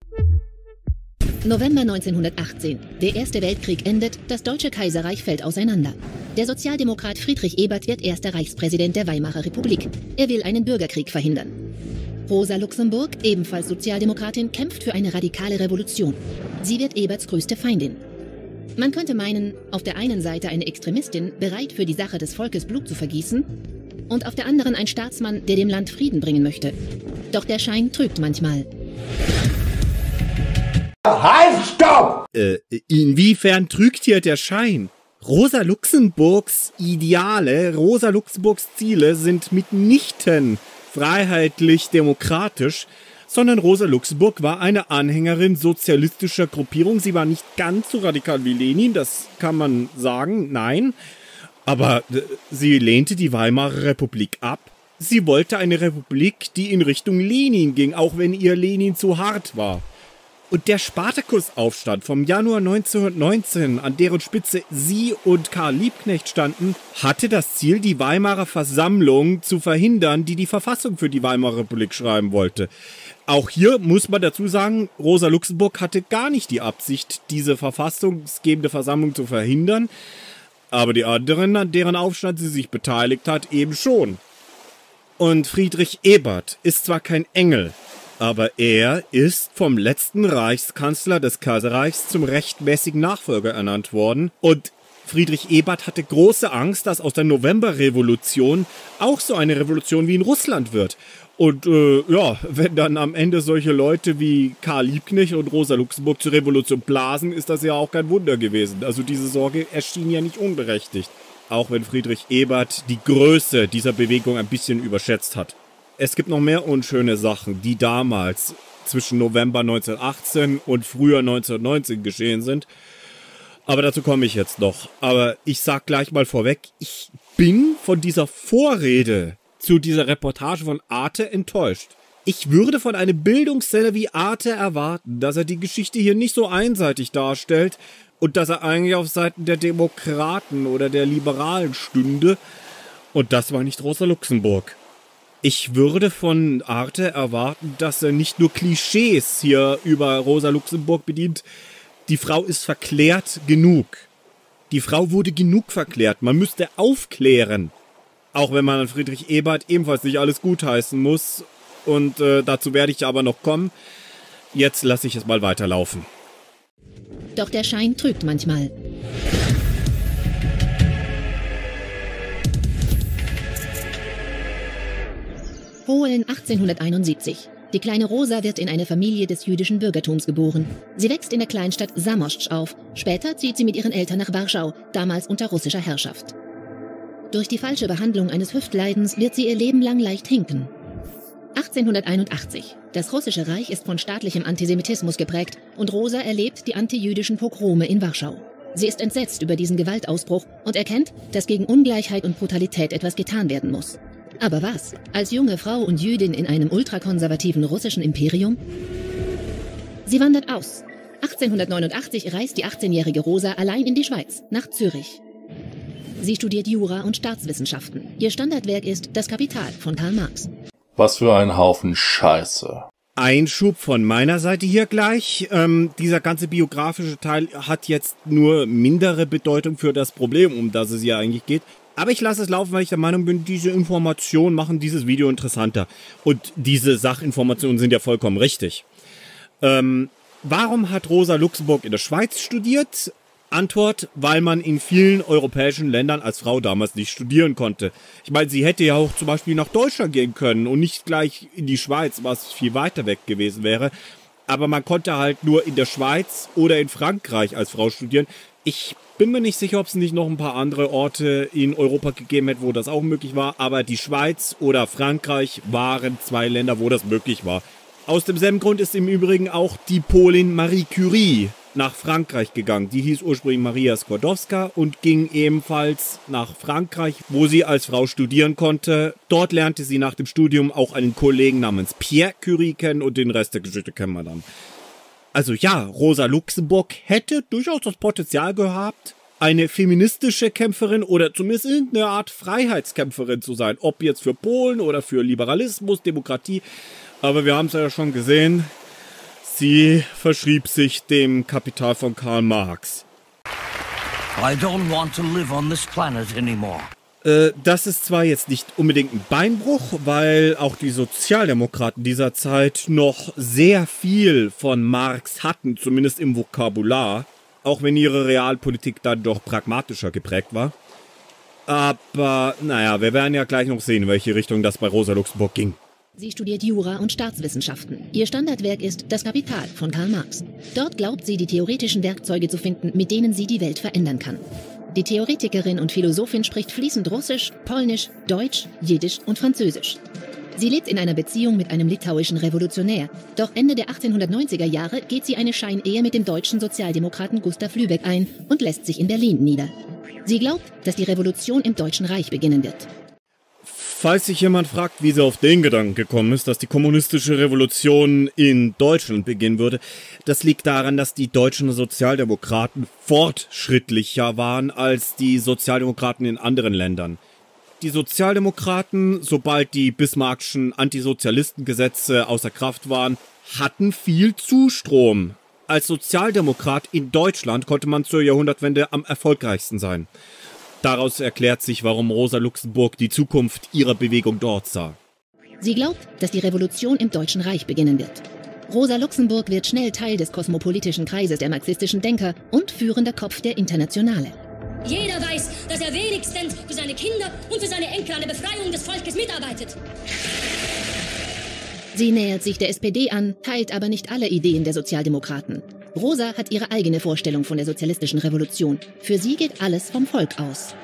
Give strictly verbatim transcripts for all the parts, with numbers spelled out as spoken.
November neunzehnhundertachtzehn. Der Erste Weltkrieg endet, das Deutsche Kaiserreich fällt auseinander. Der Sozialdemokrat Friedrich Ebert wird erster Reichspräsident der Weimarer Republik. Er will einen Bürgerkrieg verhindern. Rosa Luxemburg, ebenfalls Sozialdemokratin, kämpft für eine radikale Revolution. Sie wird Eberts größte Feindin. Man könnte meinen, auf der einen Seite eine Extremistin, bereit für die Sache des Volkes Blut zu vergießen, und auf der anderen ein Staatsmann, der dem Land Frieden bringen möchte. Doch der Schein trügt manchmal. Halt, stopp! Äh, inwiefern trügt hier der Schein? Rosa Luxemburgs Ideale, Rosa Luxemburgs Ziele sind mitnichten freiheitlich-demokratisch, sondern Rosa Luxemburg war eine Anhängerin sozialistischer Gruppierung. Sie war nicht ganz so radikal wie Lenin, das kann man sagen, nein. Aber äh, sie lehnte die Weimarer Republik ab. Sie wollte eine Republik, die in Richtung Lenin ging, auch wenn ihr Lenin zu hart war. Und der Spartakusaufstand vom Januar neunzehnhundertneunzehn, an deren Spitze sie und Karl Liebknecht standen, hatte das Ziel, die Weimarer Versammlung zu verhindern, die die Verfassung für die Weimarer Republik schreiben wollte. Auch hier muss man dazu sagen, Rosa Luxemburg hatte gar nicht die Absicht, diese verfassungsgebende Versammlung zu verhindern, aber die anderen, an deren Aufstand sie sich beteiligt hat, eben schon. Und Friedrich Ebert ist zwar kein Engel, aber er ist vom letzten Reichskanzler des Kaiserreichs zum rechtmäßigen Nachfolger ernannt worden. Und Friedrich Ebert hatte große Angst, dass aus der Novemberrevolution auch so eine Revolution wie in Russland wird. Und äh, ja, wenn dann am Ende solche Leute wie Karl Liebknecht und Rosa Luxemburg zur Revolution blasen, ist das ja auch kein Wunder gewesen. Also diese Sorge erschien ja nicht unberechtigt. Auch wenn Friedrich Ebert die Größe dieser Bewegung ein bisschen überschätzt hat. Es gibt noch mehr unschöne Sachen, die damals zwischen November neunzehnhundertachtzehn und Frühjahr neunzehnhundertneunzehn geschehen sind. Aber dazu komme ich jetzt noch. Aber ich sag gleich mal vorweg, ich bin von dieser Vorrede zu dieser Reportage von Arte enttäuscht. Ich würde von einem Bildungssender wie Arte erwarten, dass er die Geschichte hier nicht so einseitig darstellt und dass er eigentlich auf Seiten der Demokraten oder der Liberalen stünde. Und das war nicht Rosa Luxemburg. Ich würde von Arte erwarten, dass er nicht nur Klischees hier über Rosa Luxemburg bedient. Die Frau ist verklärt genug. Die Frau wurde genug verklärt. Man müsste aufklären. Auch wenn man an Friedrich Ebert ebenfalls nicht alles gutheißen muss. Und äh, dazu werde ich aber noch kommen. Jetzt lasse ich es mal weiterlaufen. Doch der Schein trügt manchmal. Polen achtzehnhunderteinundsiebzig. Die kleine Rosa wird in eine Familie des jüdischen Bürgertums geboren. Sie wächst in der Kleinstadt Zamość auf. Später zieht sie mit ihren Eltern nach Warschau, damals unter russischer Herrschaft. Durch die falsche Behandlung eines Hüftleidens wird sie ihr Leben lang leicht hinken. achtzehnhunderteinundachtzig. Das Russische Reich ist von staatlichem Antisemitismus geprägt und Rosa erlebt die antijüdischen Pogrome in Warschau. Sie ist entsetzt über diesen Gewaltausbruch und erkennt, dass gegen Ungleichheit und Brutalität etwas getan werden muss. Aber was? Als junge Frau und Jüdin in einem ultrakonservativen russischen Imperium? Sie wandert aus. achtzehnhundertneunundachtzig reist die achtzehnjährige Rosa allein in die Schweiz, nach Zürich. Sie studiert Jura und Staatswissenschaften. Ihr Standardwerk ist Das Kapital von Karl Marx. Was für ein Haufen Scheiße. Einschub von meiner Seite hier gleich. Ähm, dieser ganze biografische Teil hat jetzt nur mindere Bedeutung für das Problem, um das es hier eigentlich geht. Aber ich lasse es laufen, weil ich der Meinung bin, diese Informationen machen dieses Video interessanter. Und diese Sachinformationen sind ja vollkommen richtig. Ähm, warum hat Rosa Luxemburg in der Schweiz studiert? Antwort, weil man in vielen europäischen Ländern als Frau damals nicht studieren konnte. Ich meine, sie hätte ja auch zum Beispiel nach Deutschland gehen können und nicht gleich in die Schweiz, was viel weiter weg gewesen wäre. Aber man konnte halt nur in der Schweiz oder in Frankreich als Frau studieren. Ich bin mir nicht sicher, ob es nicht noch ein paar andere Orte in Europa gegeben hätte, wo das auch möglich war. Aber die Schweiz oder Frankreich waren zwei Länder, wo das möglich war. Aus demselben Grund ist im Übrigen auch die Polin Marie Curie nach Frankreich gegangen. Die hieß ursprünglich Maria Skłodowska und ging ebenfalls nach Frankreich, wo sie als Frau studieren konnte. Dort lernte sie nach dem Studium auch einen Kollegen namens Pierre Curie kennen und den Rest der Geschichte kennen wir dann. Also ja, Rosa Luxemburg hätte durchaus das Potenzial gehabt, eine feministische Kämpferin oder zumindest irgendeine Art Freiheitskämpferin zu sein. Ob jetzt für Polen oder für Liberalismus, Demokratie. Aber wir haben es ja schon gesehen, Sie verschrieb sich dem Kapital von Karl Marx. I don't want to live on this planet anymore. Äh, das ist zwar jetzt nicht unbedingt ein Beinbruch, weil auch die Sozialdemokraten dieser Zeit noch sehr viel von Marx hatten, zumindest im Vokabular, auch wenn ihre Realpolitik dann doch pragmatischer geprägt war. Aber, naja, wir werden ja gleich noch sehen, in welche Richtung das bei Rosa Luxemburg ging. Sie studiert Jura und Staatswissenschaften. Ihr Standardwerk ist Das Kapital von Karl Marx. Dort glaubt sie, die theoretischen Werkzeuge zu finden, mit denen sie die Welt verändern kann. Die Theoretikerin und Philosophin spricht fließend Russisch, Polnisch, Deutsch, Jiddisch und Französisch. Sie lebt in einer Beziehung mit einem litauischen Revolutionär. Doch Ende der achtzehnhundertneunziger Jahre geht sie eine Scheinehe mit dem deutschen Sozialdemokraten Gustav Lübeck ein und lässt sich in Berlin nieder. Sie glaubt, dass die Revolution im Deutschen Reich beginnen wird. Falls sich jemand fragt, wie sie auf den Gedanken gekommen ist, dass die kommunistische Revolution in Deutschland beginnen würde, das liegt daran, dass die deutschen Sozialdemokraten fortschrittlicher waren als die Sozialdemokraten in anderen Ländern. Die Sozialdemokraten, sobald die Bismarckschen Antisozialistengesetze außer Kraft waren, hatten viel Zustrom. Als Sozialdemokrat in Deutschland konnte man zur Jahrhundertwende am erfolgreichsten sein. Daraus erklärt sich, warum Rosa Luxemburg die Zukunft ihrer Bewegung dort sah. Sie glaubt, dass die Revolution im Deutschen Reich beginnen wird. Rosa Luxemburg wird schnell Teil des kosmopolitischen Kreises der marxistischen Denker und führender Kopf der Internationale. Jeder weiß, dass er wenigstens für seine Kinder und für seine Enkel an der Befreiung des Volkes mitarbeitet. Sie nähert sich der S P D an, teilt aber nicht alle Ideen der Sozialdemokraten. Rosa hat ihre eigene Vorstellung von der sozialistischen Revolution. Für sie geht alles vom Volk aus.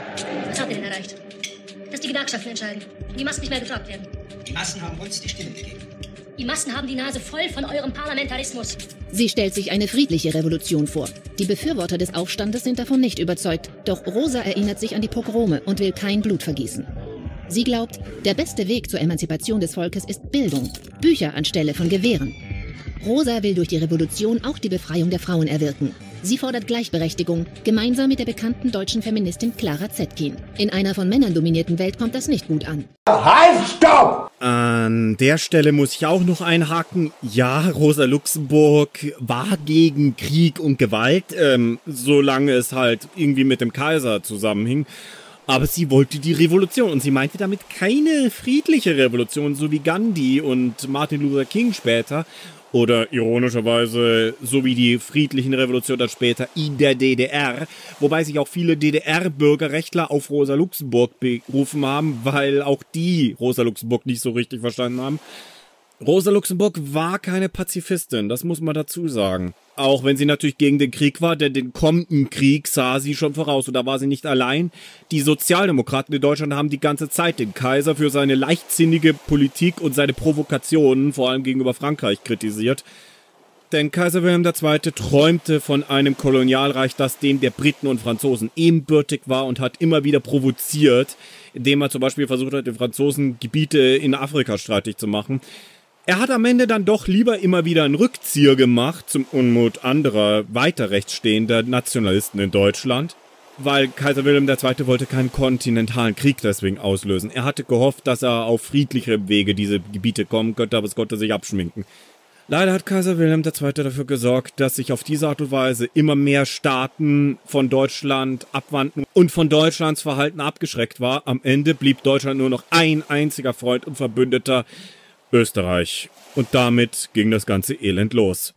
Was habt ihr denn erreicht? Dass die Gewerkschaften entscheiden. Die Massen nicht mehr gefragt werden. Die Massen haben uns die Stimme gegeben. Die Massen haben die Nase voll von eurem Parlamentarismus. Sie stellt sich eine friedliche Revolution vor. Die Befürworter des Aufstandes sind davon nicht überzeugt. Doch Rosa erinnert sich an die Pogrome und will kein Blut vergießen. Sie glaubt, der beste Weg zur Emanzipation des Volkes ist Bildung. Bücher anstelle von Gewehren. Rosa will durch die Revolution auch die Befreiung der Frauen erwirken. Sie fordert Gleichberechtigung, gemeinsam mit der bekannten deutschen Feministin Clara Zetkin. In einer von Männern dominierten Welt kommt das nicht gut an. Halt, stopp! An der Stelle muss ich auch noch einhaken. Ja, Rosa Luxemburg war gegen Krieg und Gewalt, ähm, solange es halt irgendwie mit dem Kaiser zusammenhing. Aber sie wollte die Revolution und sie meinte damit keine friedliche Revolution, so wie Gandhi und Martin Luther King später. Oder ironischerweise, so wie die friedlichen Revolutionen dann später in der D D R. Wobei sich auch viele D D R-Bürgerrechtler auf Rosa Luxemburg berufen haben, weil auch die Rosa Luxemburg nicht so richtig verstanden haben. Rosa Luxemburg war keine Pazifistin, das muss man dazu sagen. Auch wenn sie natürlich gegen den Krieg war, denn den kommenden Krieg sah sie schon voraus. Und da war sie nicht allein. Die Sozialdemokraten in Deutschland haben die ganze Zeit den Kaiser für seine leichtsinnige Politik und seine Provokationen, vor allem gegenüber Frankreich, kritisiert. Denn Kaiser Wilhelm der Zweite träumte von einem Kolonialreich, das dem der Briten und Franzosen ebenbürtig war und hat immer wieder provoziert, indem er zum Beispiel versucht hat, den Franzosen Gebiete in Afrika streitig zu machen. Er hat am Ende dann doch lieber immer wieder einen Rückzieher gemacht, zum Unmut anderer, weiter rechtsstehender Nationalisten in Deutschland, weil Kaiser Wilhelm der Zweite wollte keinen kontinentalen Krieg deswegen auslösen. Er hatte gehofft, dass er auf friedlichem Wege diese Gebiete kommen könnte, aber es konnte sich abschminken. Leider hat Kaiser Wilhelm der Zweite dafür gesorgt, dass sich auf diese Art und Weise immer mehr Staaten von Deutschland abwandten und von Deutschlands Verhalten abgeschreckt war. Am Ende blieb Deutschland nur noch ein einziger Freund und Verbündeter, Österreich. Und damit ging das ganze Elend los.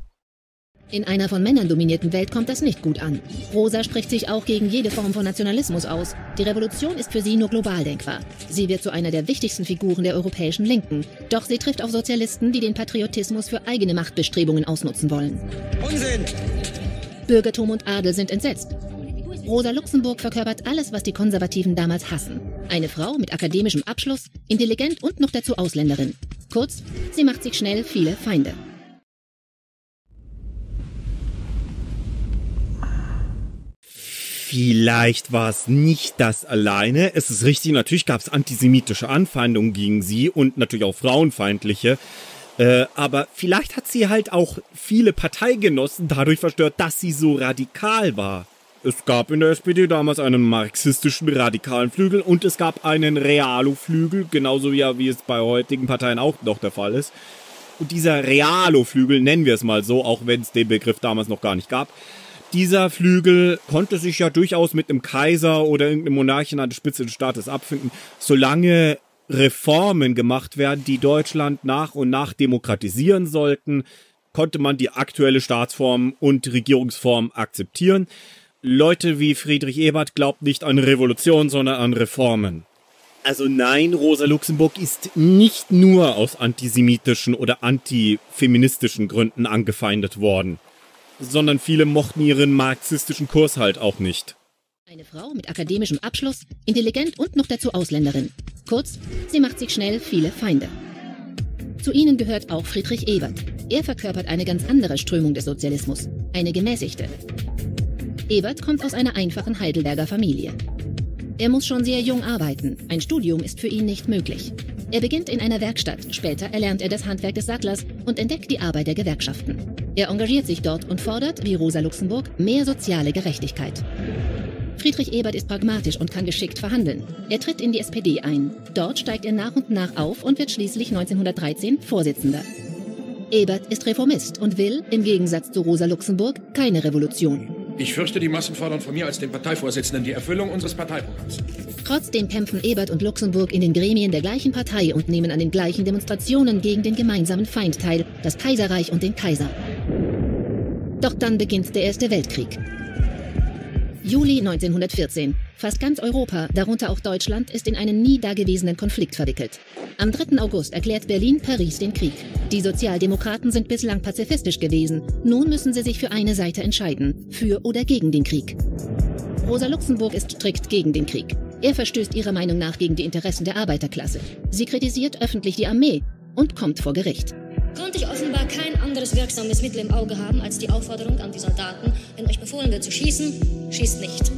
In einer von Männern dominierten Welt kommt das nicht gut an. Rosa spricht sich auch gegen jede Form von Nationalismus aus. Die Revolution ist für sie nur global denkbar. Sie wird zu einer der wichtigsten Figuren der europäischen Linken. Doch sie trifft auf Sozialisten, die den Patriotismus für eigene Machtbestrebungen ausnutzen wollen. Unsinn! Bürgertum und Adel sind entsetzt. Rosa Luxemburg verkörpert alles, was die Konservativen damals hassen. Eine Frau mit akademischem Abschluss, intelligent und noch dazu Ausländerin. Kurz, sie macht sich schnell viele Feinde. Vielleicht war es nicht das alleine. Es ist richtig, natürlich gab es antisemitische Anfeindungen gegen sie und natürlich auch frauenfeindliche. Äh, aber vielleicht hat sie halt auch viele Parteigenossen dadurch verstört, dass sie so radikal war. Es gab in der S P D damals einen marxistischen radikalen Flügel und es gab einen Realo-Flügel, genauso wie, wie es bei heutigen Parteien auch noch der Fall ist. Und dieser Realo-Flügel, nennen wir es mal so, auch wenn es den Begriff damals noch gar nicht gab, dieser Flügel konnte sich ja durchaus mit einem Kaiser oder irgendeinem Monarchen an der Spitze des Staates abfinden, solange Reformen gemacht werden, die Deutschland nach und nach demokratisieren sollten, konnte man die aktuelle Staatsform und Regierungsform akzeptieren. Leute wie Friedrich Ebert glaubt nicht an Revolution, sondern an Reformen. Also nein, Rosa Luxemburg ist nicht nur aus antisemitischen oder antifeministischen Gründen angefeindet worden, sondern viele mochten ihren marxistischen Kurs halt auch nicht. Eine Frau mit akademischem Abschluss, intelligent und noch dazu Ausländerin. Kurz, sie macht sich schnell viele Feinde. Zu ihnen gehört auch Friedrich Ebert. Er verkörpert eine ganz andere Strömung des Sozialismus, eine gemäßigte. Ebert kommt aus einer einfachen Heidelberger Familie. Er muss schon sehr jung arbeiten, ein Studium ist für ihn nicht möglich. Er beginnt in einer Werkstatt, später erlernt er das Handwerk des Sattlers und entdeckt die Arbeit der Gewerkschaften. Er engagiert sich dort und fordert, wie Rosa Luxemburg, mehr soziale Gerechtigkeit. Friedrich Ebert ist pragmatisch und kann geschickt verhandeln. Er tritt in die S P D ein. Dort steigt er nach und nach auf und wird schließlich neunzehnhundertdreizehn Vorsitzender. Ebert ist Reformist und will, im Gegensatz zu Rosa Luxemburg, keine Revolution. Ich fürchte, die Massen fordern von mir als dem Parteivorsitzenden die Erfüllung unseres Parteiprogramms. Trotzdem kämpfen Ebert und Luxemburg in den Gremien der gleichen Partei und nehmen an den gleichen Demonstrationen gegen den gemeinsamen Feind teil, das Kaiserreich und den Kaiser. Doch dann beginnt der Erste Weltkrieg. Juli neunzehnhundertvierzehn. Fast ganz Europa, darunter auch Deutschland, ist in einen nie dagewesenen Konflikt verwickelt. Am dritten August erklärt Berlin Paris den Krieg. Die Sozialdemokraten sind bislang pazifistisch gewesen. Nun müssen sie sich für eine Seite entscheiden, für oder gegen den Krieg. Rosa Luxemburg ist strikt gegen den Krieg. Er verstößt ihrer Meinung nach gegen die Interessen der Arbeiterklasse. Sie kritisiert öffentlich die Armee und kommt vor Gericht. Konnte ich offenbar kein anderes wirksames Mittel im Auge haben als die Aufforderung an die Soldaten, wenn euch befohlen wird zu schießen, schießt nicht.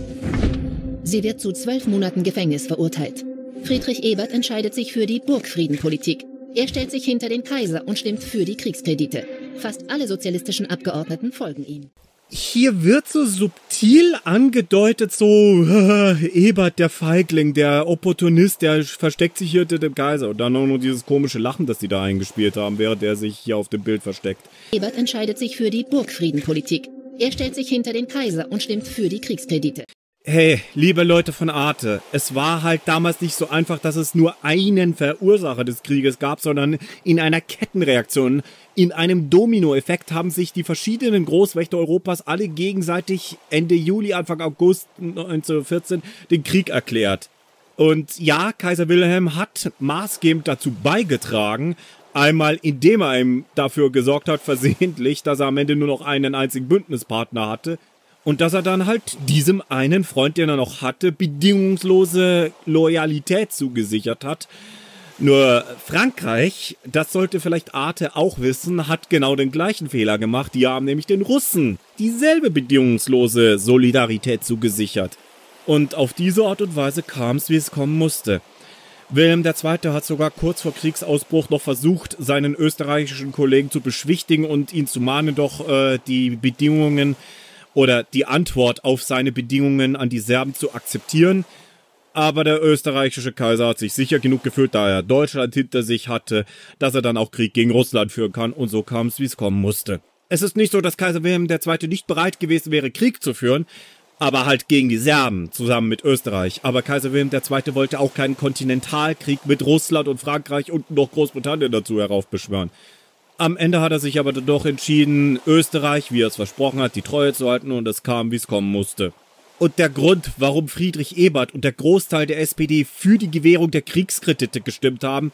Sie wird zu zwölf Monaten Gefängnis verurteilt. Friedrich Ebert entscheidet sich für die Burgfriedenpolitik. Er stellt sich hinter den Kaiser und stimmt für die Kriegskredite. Fast alle sozialistischen Abgeordneten folgen ihm. Hier wird so subtil angedeutet, so äh, Ebert, der Feigling, der Opportunist, der versteckt sich hier hinter dem Kaiser. Und dann auch nur dieses komische Lachen, das sie da eingespielt haben, während er sich hier auf dem Bild versteckt. Ebert entscheidet sich für die Burgfriedenpolitik. Er stellt sich hinter den Kaiser und stimmt für die Kriegskredite. Hey, liebe Leute von Arte, es war halt damals nicht so einfach, dass es nur einen Verursacher des Krieges gab, sondern in einer Kettenreaktion, in einem Dominoeffekt haben sich die verschiedenen Großmächte Europas alle gegenseitig Ende Juli, Anfang August neunzehnhundertvierzehn den Krieg erklärt. Und ja, Kaiser Wilhelm hat maßgebend dazu beigetragen, einmal indem er ihm dafür gesorgt hat, versehentlich, dass er am Ende nur noch einen einzigen Bündnispartner hatte, und dass er dann halt diesem einen Freund, den er noch hatte, bedingungslose Loyalität zugesichert hat. Nur Frankreich, das sollte vielleicht Arte auch wissen, hat genau den gleichen Fehler gemacht. Die haben nämlich den Russen dieselbe bedingungslose Solidarität zugesichert. Und auf diese Art und Weise kam es, wie es kommen musste. Wilhelm der Zweite hat sogar kurz vor Kriegsausbruch noch versucht, seinen österreichischen Kollegen zu beschwichtigen und ihn zu mahnen, doch äh, die Bedingungen oder die Antwort auf seine Bedingungen an die Serben zu akzeptieren. Aber der österreichische Kaiser hat sich sicher genug gefühlt, da er Deutschland hinter sich hatte, dass er dann auch Krieg gegen Russland führen kann. Und so kam es, wie es kommen musste. Es ist nicht so, dass Kaiser Wilhelm der Zweite nicht bereit gewesen wäre, Krieg zu führen, aber halt gegen die Serben, zusammen mit Österreich. Aber Kaiser Wilhelm der Zweite wollte auch keinen Kontinentalkrieg mit Russland und Frankreich und noch Großbritannien dazu heraufbeschwören. Am Ende hat er sich aber dann doch entschieden, Österreich, wie er es versprochen hat, die Treue zu halten, und es kam, wie es kommen musste. Und der Grund, warum Friedrich Ebert und der Großteil der S P D für die Gewährung der Kriegskredite gestimmt haben,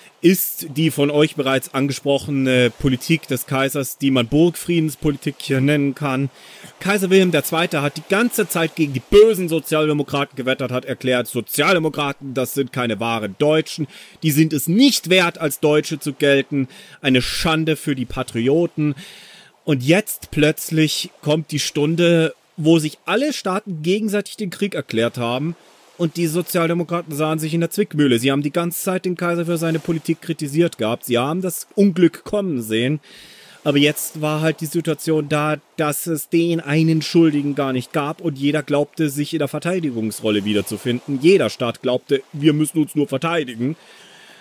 ist die von euch bereits angesprochene Politik des Kaisers, die man Burgfriedenspolitik hier nennen kann. Kaiser Wilhelm der Zweite hat die ganze Zeit gegen die bösen Sozialdemokraten gewettert, hat erklärt, Sozialdemokraten, das sind keine wahren Deutschen, die sind es nicht wert, als Deutsche zu gelten, eine Schande für die Patrioten. Und jetzt plötzlich kommt die Stunde, wo sich alle Staaten gegenseitig den Krieg erklärt haben. Und die Sozialdemokraten sahen sich in der Zwickmühle. Sie haben die ganze Zeit den Kaiser für seine Politik kritisiert gehabt. Sie haben das Unglück kommen sehen. Aber jetzt war halt die Situation da, dass es den einen Schuldigen gar nicht gab und jeder glaubte, sich in der Verteidigungsrolle wiederzufinden. Jeder Staat glaubte, wir müssen uns nur verteidigen.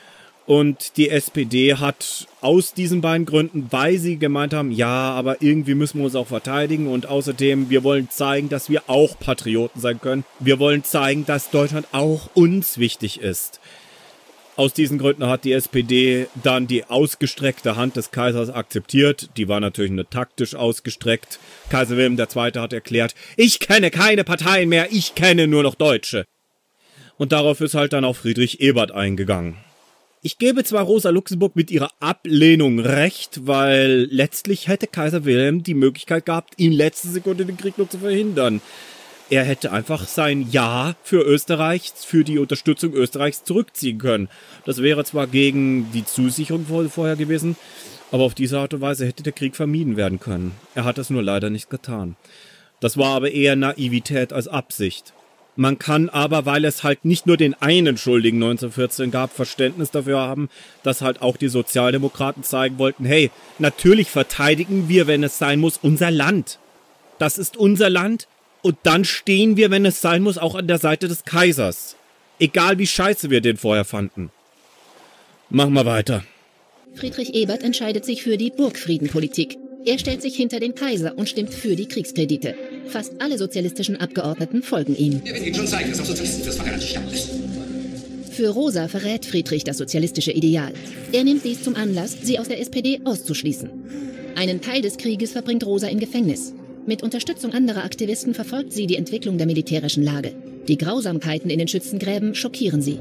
Und die S P D hat aus diesen beiden Gründen, weil sie gemeint haben, ja, aber irgendwie müssen wir uns auch verteidigen und außerdem, wir wollen zeigen, dass wir auch Patrioten sein können. Wir wollen zeigen, dass Deutschland auch uns wichtig ist. Aus diesen Gründen hat die S P D dann die ausgestreckte Hand des Kaisers akzeptiert. Die war natürlich nur taktisch ausgestreckt. Kaiser Wilhelm der Zweite hat erklärt, ich kenne keine Parteien mehr, ich kenne nur noch Deutsche. Und darauf ist halt dann auch Friedrich Ebert eingegangen. Ich gebe zwar Rosa Luxemburg mit ihrer Ablehnung recht, weil letztlich hätte Kaiser Wilhelm die Möglichkeit gehabt, in letzter Sekunde den Krieg noch zu verhindern. Er hätte einfach sein Ja für Österreich, für die Unterstützung Österreichs zurückziehen können. Das wäre zwar gegen die Zusicherung vorher gewesen, aber auf diese Art und Weise hätte der Krieg vermieden werden können. Er hat das nur leider nicht getan. Das war aber eher Naivität als Absicht. Man kann aber, weil es halt nicht nur den einen Schuldigen neunzehnhundertvierzehn gab, Verständnis dafür haben, dass halt auch die Sozialdemokraten zeigen wollten, hey, natürlich verteidigen wir, wenn es sein muss, unser Land. Das ist unser Land und dann stehen wir, wenn es sein muss, auch an der Seite des Kaisers. Egal wie scheiße wir den vorher fanden. Machen wir weiter. Friedrich Ebert entscheidet sich für die Burgfriedenpolitik. Er stellt sich hinter den Kaiser und stimmt für die Kriegskredite. Fast alle sozialistischen Abgeordneten folgen ihm. Wir werden Ihnen schon zeigen, dass auch Sozialisten fürs Vaterland sterben müssen. Für Rosa verrät Friedrich das sozialistische Ideal. Er nimmt dies zum Anlass, sie aus der S P D auszuschließen. Einen Teil des Krieges verbringt Rosa im Gefängnis. Mit Unterstützung anderer Aktivisten verfolgt sie die Entwicklung der militärischen Lage. Die Grausamkeiten in den Schützengräben schockieren sie.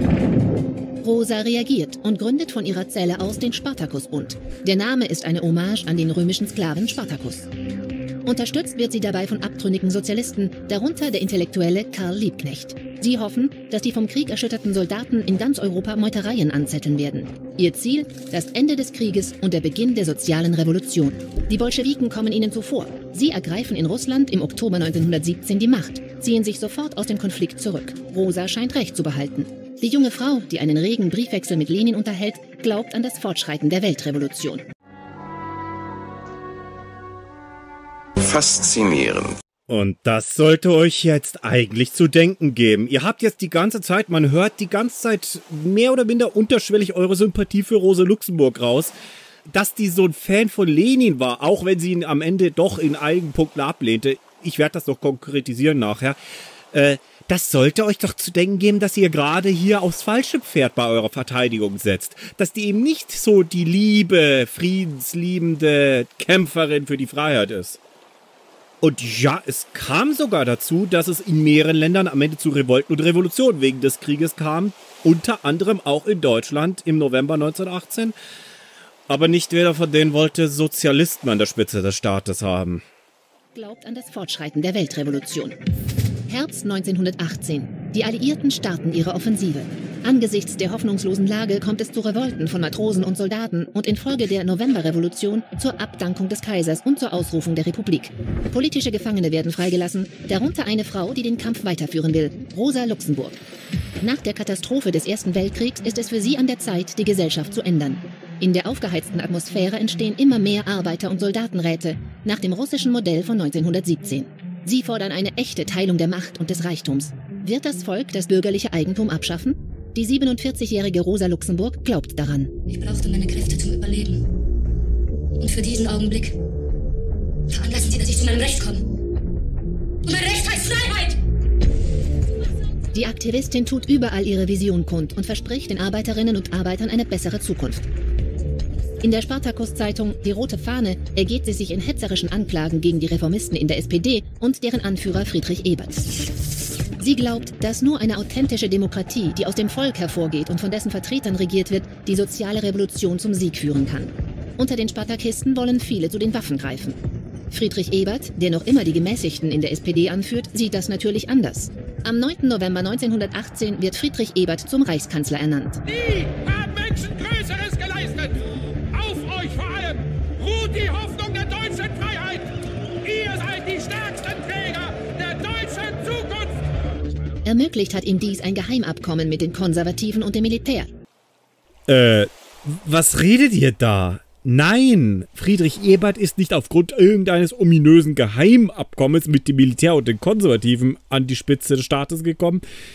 Rosa reagiert und gründet von ihrer Zelle aus den Spartakusbund. Der Name ist eine Hommage an den römischen Sklaven Spartacus. Unterstützt wird sie dabei von abtrünnigen Sozialisten, darunter der Intellektuelle Karl Liebknecht. Sie hoffen, dass die vom Krieg erschütterten Soldaten in ganz Europa Meutereien anzetteln werden. Ihr Ziel, das Ende des Krieges und der Beginn der sozialen Revolution. Die Bolschewiken kommen ihnen zuvor. Sie ergreifen in Russland im Oktober neunzehnhundertsiebzehn die Macht, ziehen sich sofort aus dem Konflikt zurück. Rosa scheint Recht zu behalten. Die junge Frau, die einen regen Briefwechsel mit Lenin unterhält, glaubt an das Fortschreiten der Weltrevolution. Faszinierend. Und das sollte euch jetzt eigentlich zu denken geben. Ihr habt jetzt die ganze Zeit, man hört die ganze Zeit mehr oder minder unterschwellig eure Sympathie für Rosa Luxemburg raus. Dass die so ein Fan von Lenin war, auch wenn sie ihn am Ende doch in einigen Punkten ablehnte. Ich werde das noch konkretisieren nachher. Äh, das sollte euch doch zu denken geben, dass ihr gerade hier aufs falsche Pferd bei eurer Verteidigung setzt. Dass die eben nicht so die liebe, friedensliebende Kämpferin für die Freiheit ist. Und ja, es kam sogar dazu, dass es in mehreren Ländern am Ende zu Revolten und Revolutionen wegen des Krieges kam. Unter anderem auch in Deutschland im November neunzehnhundertachtzehn. Aber nicht jeder von denen wollte Sozialisten an der Spitze des Staates haben. Glaubt an das Fortschreiten der Weltrevolution. Herbst neunzehnhundertachtzehn. Die Alliierten starten ihre Offensive. Angesichts der hoffnungslosen Lage kommt es zu Revolten von Matrosen und Soldaten und infolge der Novemberrevolution zur Abdankung des Kaisers und zur Ausrufung der Republik. Politische Gefangene werden freigelassen, darunter eine Frau, die den Kampf weiterführen will, Rosa Luxemburg. Nach der Katastrophe des Ersten Weltkriegs ist es für sie an der Zeit, die Gesellschaft zu ändern. In der aufgeheizten Atmosphäre entstehen immer mehr Arbeiter- und Soldatenräte, nach dem russischen Modell von neunzehnhundertsiebzehn. Sie fordern eine echte Teilung der Macht und des Reichtums. Wird das Volk das bürgerliche Eigentum abschaffen? Die siebenundvierzigjährige Rosa Luxemburg glaubt daran. Ich brauchte meine Kräfte zum Überleben. Und für diesen Augenblick veranlassen Sie, dass ich zu meinem Recht komme. Und mein Recht heißt Freiheit! Die Aktivistin tut überall ihre Vision kund und verspricht den Arbeiterinnen und Arbeitern eine bessere Zukunft. In der Spartakus-Zeitung Die Rote Fahne ergeht sie sich in hetzerischen Anklagen gegen die Reformisten in der S P D und deren Anführer Friedrich Ebert. Sie glaubt, dass nur eine authentische Demokratie, die aus dem Volk hervorgeht und von dessen Vertretern regiert wird, die soziale Revolution zum Sieg führen kann. Unter den Spartakisten wollen viele zu den Waffen greifen. Friedrich Ebert, der noch immer die Gemäßigten in der S P D anführt, sieht das natürlich anders. Am neunten November neunzehnhundertachtzehn wird Friedrich Ebert zum Reichskanzler ernannt. Die haben Menschen Größeres geleistet! Auf euch vor allem ruht die Hoffnung der deutschen Freiheit! Ihr seid die stärksten Träger der deutschen Zukunft! Ermöglicht hat ihm dies ein Geheimabkommen mit den Konservativen und dem Militär. Äh, was redet ihr da? Nein, Friedrich Ebert ist nicht aufgrund irgendeines ominösen Geheimabkommens mit dem Militär und den Konservativen an die Spitze des Staates gekommen,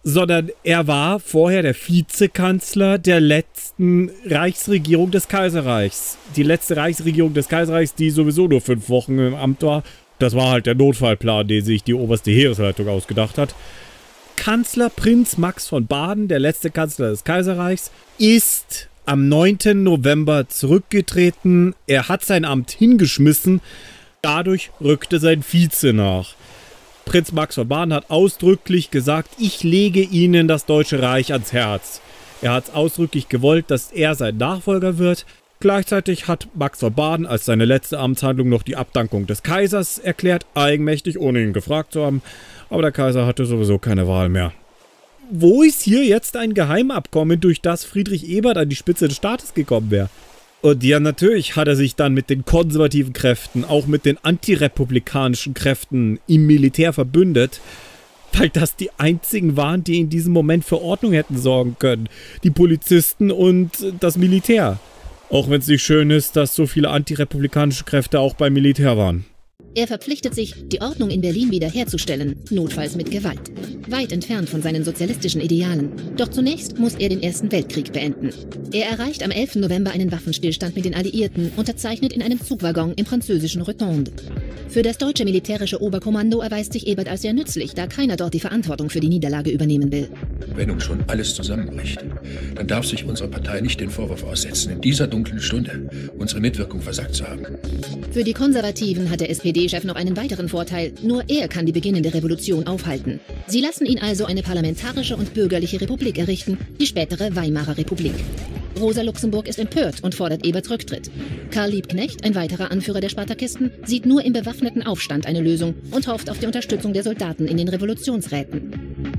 sondern er war vorher der Vizekanzler der letzten Reichsregierung des Kaiserreichs. Die letzte Reichsregierung des Kaiserreichs, die sowieso nur fünf Wochen im Amt war. Das war halt der Notfallplan, den sich die oberste Heeresleitung ausgedacht hat. Kanzler Prinz Max von Baden, der letzte Kanzler des Kaiserreichs, ist am neunten November zurückgetreten. Er hat sein Amt hingeschmissen. Dadurch rückte sein Vize nach. Prinz Max von Baden hat ausdrücklich gesagt, ich lege Ihnen das Deutsche Reich ans Herz. Er hat ausdrücklich gewollt, dass er sein Nachfolger wird. Gleichzeitig hat Max von Baden als seine letzte Amtshandlung noch die Abdankung des Kaisers erklärt, eigenmächtig, ohne ihn gefragt zu haben. Aber der Kaiser hatte sowieso keine Wahl mehr. Wo ist hier jetzt ein Geheimabkommen, durch das Friedrich Ebert an die Spitze des Staates gekommen wäre? Und ja, natürlich hat er sich dann mit den konservativen Kräften, auch mit den antirepublikanischen Kräften im Militär verbündet, weil das die einzigen waren, die in diesem Moment für Ordnung hätten sorgen können. Die Polizisten und das Militär. Auch wenn es nicht schön ist, dass so viele antirepublikanische Kräfte auch beim Militär waren. Er verpflichtet sich, die Ordnung in Berlin wiederherzustellen, notfalls mit Gewalt. Weit entfernt von seinen sozialistischen Idealen. Doch zunächst muss er den Ersten Weltkrieg beenden. Er erreicht am elften November einen Waffenstillstand mit den Alliierten, unterzeichnet in einem Zugwaggon im französischen Rotonde. Für das deutsche militärische Oberkommando erweist sich Ebert als sehr nützlich, da keiner dort die Verantwortung für die Niederlage übernehmen will. Wenn nun schon alles zusammenbricht, dann darf sich unsere Partei nicht den Vorwurf aussetzen, in dieser dunklen Stunde unsere Mitwirkung versagt zu haben. Für die Konservativen hat der S P D-Chef noch einen weiteren Vorteil. Nur er kann die beginnende Revolution aufhalten. Sie lassen ihn also eine parlamentarische und bürgerliche Republik errichten, die spätere Weimarer Republik. Rosa Luxemburg ist empört und fordert Eberts Rücktritt. Karl Liebknecht, ein weiterer Anführer der Spartakisten, sieht nur im bewaffneten Aufstand eine Lösung und hofft auf die Unterstützung der Soldaten in den Revolutionsräten.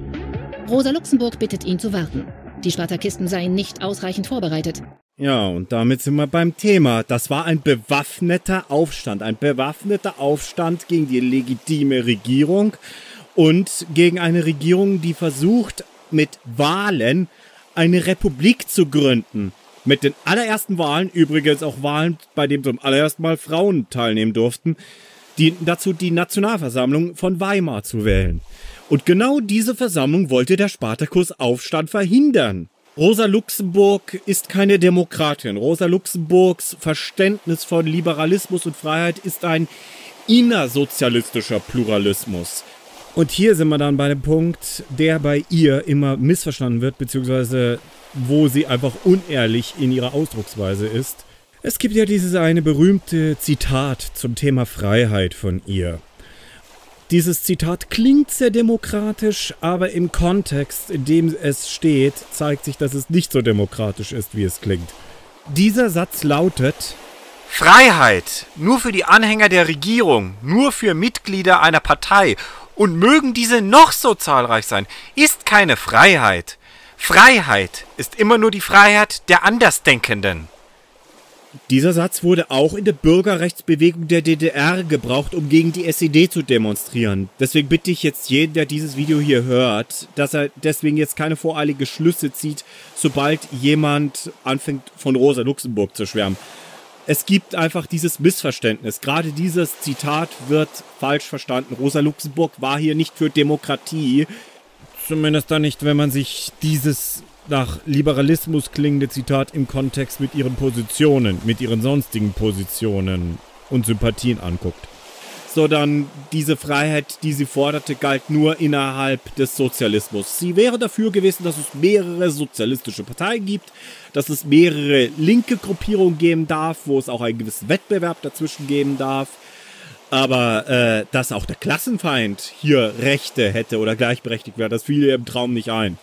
Rosa Luxemburg bittet ihn zu warten. Die Spartakisten seien nicht ausreichend vorbereitet. Ja, und damit sind wir beim Thema. Das war ein bewaffneter Aufstand. Ein bewaffneter Aufstand gegen die legitime Regierung und gegen eine Regierung, die versucht, mit Wahlen eine Republik zu gründen. Mit den allerersten Wahlen, übrigens auch Wahlen, bei denen zum allerersten Mal Frauen teilnehmen durften, die, dazu die Nationalversammlung von Weimar zu wählen. Und genau diese Versammlung wollte der Spartakusaufstand verhindern. Rosa Luxemburg ist keine Demokratin. Rosa Luxemburgs Verständnis von Liberalismus und Freiheit ist ein innersozialistischer Pluralismus. Und hier sind wir dann bei dem Punkt, der bei ihr immer missverstanden wird, beziehungsweise wo sie einfach unehrlich in ihrer Ausdrucksweise ist. Es gibt ja dieses eine berühmte Zitat zum Thema Freiheit von ihr. Dieses Zitat klingt sehr demokratisch, aber im Kontext, in dem es steht, zeigt sich, dass es nicht so demokratisch ist, wie es klingt. Dieser Satz lautet: Freiheit nur für die Anhänger der Regierung, nur für Mitglieder einer Partei und mögen diese noch so zahlreich sein, ist keine Freiheit. Freiheit ist immer nur die Freiheit der Andersdenkenden. Dieser Satz wurde auch in der Bürgerrechtsbewegung der D D R gebraucht, um gegen die S E D zu demonstrieren. Deswegen bitte ich jetzt jeden, der dieses Video hier hört, dass er deswegen jetzt keine voreilige Schlüsse zieht, sobald jemand anfängt, von Rosa Luxemburg zu schwärmen. Es gibt einfach dieses Missverständnis. Gerade dieses Zitat wird falsch verstanden. Rosa Luxemburg war hier nicht für Demokratie. Zumindest dann nicht, wenn man sich dieses nach Liberalismus klingende Zitat im Kontext mit ihren Positionen, mit ihren sonstigen Positionen und Sympathien anguckt. Sondern diese Freiheit, die sie forderte, galt nur innerhalb des Sozialismus. Sie wäre dafür gewesen, dass es mehrere sozialistische Parteien gibt, dass es mehrere linke Gruppierungen geben darf, wo es auch einen gewissen Wettbewerb dazwischen geben darf. Aber äh, dass auch der Klassenfeind hier Rechte hätte oder gleichberechtigt wäre, das fiel ihr im Traum nicht ein.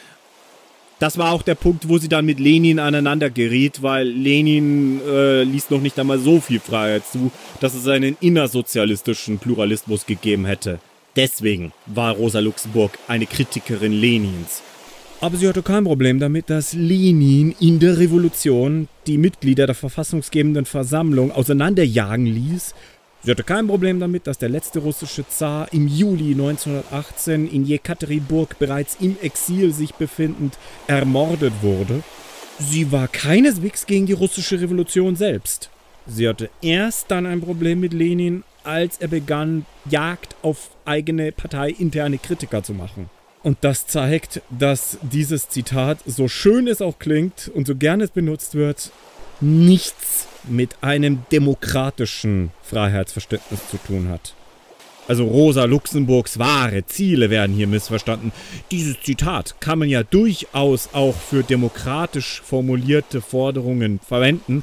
Das war auch der Punkt, wo sie dann mit Lenin aneinander geriet, weil Lenin äh, ließ noch nicht einmal so viel Freiheit zu, dass es einen innersozialistischen Pluralismus gegeben hätte. Deswegen war Rosa Luxemburg eine Kritikerin Lenins. Aber sie hatte kein Problem damit, dass Lenin in der Revolution die Mitglieder der verfassungsgebenden Versammlung auseinanderjagen ließ. Sie hatte kein Problem damit, dass der letzte russische Zar im Juli neunzehnhundertachtzehn in Jekaterinburg bereits im Exil sich befindend ermordet wurde. Sie war keineswegs gegen die russische Revolution selbst. Sie hatte erst dann ein Problem mit Lenin, als er begann, Jagd auf eigene parteiinterne Kritiker zu machen. Und das zeigt, dass dieses Zitat, so schön es auch klingt und so gerne es benutzt wird, nichts mit einem demokratischen Freiheitsverständnis zu tun hat. Also Rosa Luxemburgs wahre Ziele werden hier missverstanden. Dieses Zitat kann man ja durchaus auch für demokratisch formulierte Forderungen verwenden.